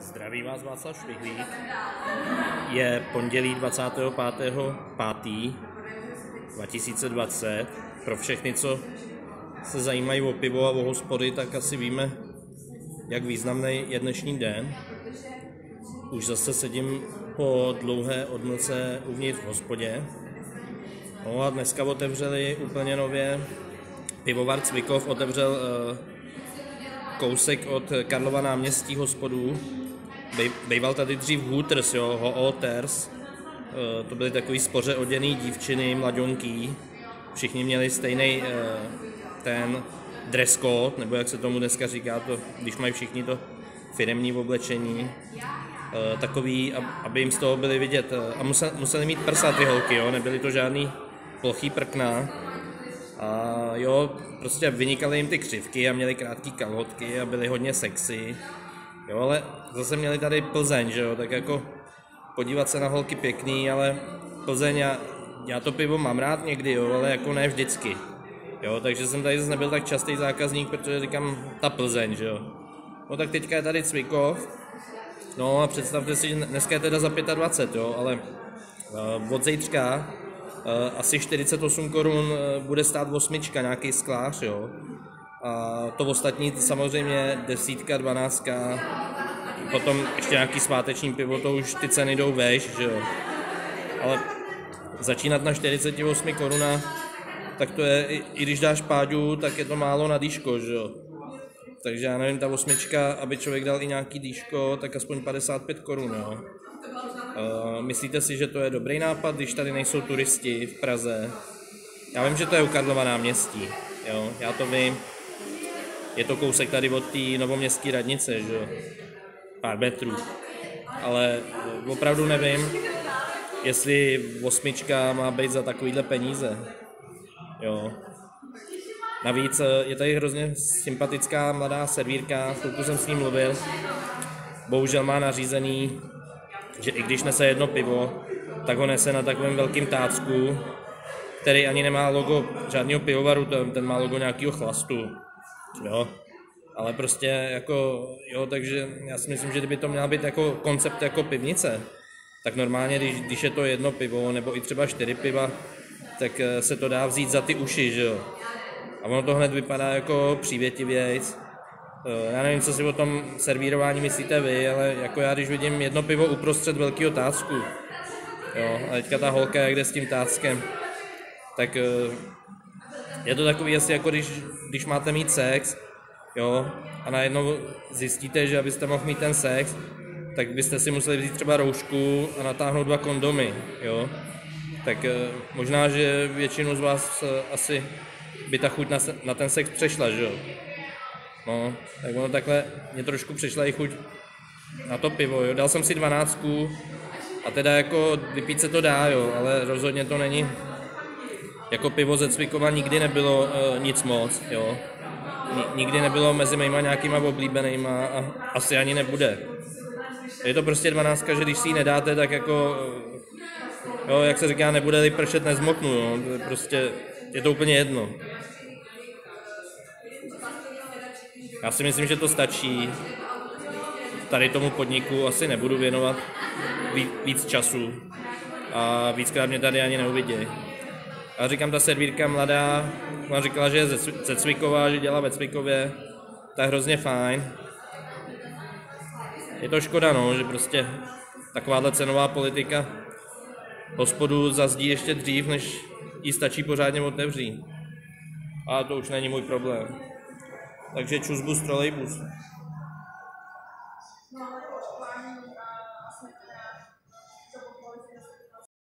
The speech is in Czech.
Zdraví vás Václav Švihlík. Je pondělí 25.5.2020. Pro všechny, co se zajímají o pivo a o hospody, tak asi víme, jak významný je dnešní den. Už zase sedím po dlouhé odmlce uvnitř v hospodě. No a dneska otevřeli úplně nově. Pivovar Cvikov otevřel kousek od Karlova náměstí hospodů. Bejval tady dřív Hooters, Hooters. To byly takový spoře oděný dívčiny, mladionký. Všichni měli stejný ten dress code, nebo jak se tomu dneska říká, to, když mají všichni to firemní oblečení. Takový, aby jim z toho byly vidět. A museli mít prsa ty holky, nebyly to žádný plochý prkna. A prostě vynikaly jim ty křivky a měli krátký kalhotky a byly hodně sexy. Ale zase měli tady Plzeň, tak jako podívat se na holky pěkný, ale Plzeň, já to pivo mám rád někdy, ale jako ne vždycky. Takže jsem tady zase nebyl tak častý zákazník, protože říkám ta Plzeň, No tak teďka je tady Cvikov, no a představte si, že dneska je teda za 25, ale od zítřka asi 48 korun bude stát 8, nějaký sklář, A to ostatní samozřejmě 10, 12, potom ještě nějaký sváteční pivo, to už ty ceny jdou vejš, Ale začínat na 48 koruna, tak to je, i když dáš páďu, tak je to málo na dýško, Takže já nevím, ta 8, aby člověk dal i nějaký dýško, tak aspoň 55 korun, Myslíte si, že to je dobrý nápad, když tady nejsou turisti v Praze? Já vím, že to je u Karlova náměstí, já to vím. Je to kousek tady od té novoměstské radnice, pár metrů. Ale opravdu nevím, jestli 8 má být za takovýhle peníze. Navíc je tady hrozně sympatická mladá servírka, chvilku jsem s ním mluvil. Bohužel má nařízený, že i když nese jedno pivo, tak ho nese na takovém velkým tácku, který ani nemá logo žádného pivovaru, ten má logo nějakého chlastu. Ale prostě takže já si myslím, že kdyby to měla být jako koncept jako pivnice, tak normálně, když je to jedno pivo, nebo i třeba 4 piva, tak se to dá vzít za ty uši, A ono to hned vypadá jako přívětivějc. Já nevím, co si o tom servírování myslíte vy, ale jako já, když vidím jedno pivo uprostřed velkého tácku, a teďka ta holka jak jde s tím táckem, tak je to takový asi jako když máte mít sex, a najednou zjistíte, že abyste mohl mít ten sex, tak byste si museli vzít třeba roušku a natáhnout 2 kondomy, Tak možná, že většinu z vás asi by ta chuť na ten sex přešla, No, tak ono takhle mě trošku přišla i chuť na to pivo, Dal jsem si 12 a teda jako vypít se to dá, ale rozhodně to není. Jako pivo ze Cvikova nikdy nebylo nic moc, Nikdy nebylo mezi mýma nějakýma oblíbenýma a asi ani nebude. Je to prostě 12, že když si ji nedáte, tak jako, jak se říká, nebude-li pršet, nezmoknu, Prostě je to úplně jedno. Já si myslím, že to stačí. Tady tomu podniku asi nebudu věnovat víc času a víckrát mě tady ani neuvidějí. A říkám, ta servírka mladá, ona říkala, že je ze Cvikova, že dělá ve Cvikově, to je hrozně fajn. Je to škoda, že prostě takováhle cenová politika hospodu zazdí ještě dřív, než jí stačí pořádně otevřít. A to už není můj problém. Takže čusbus, trolejbus.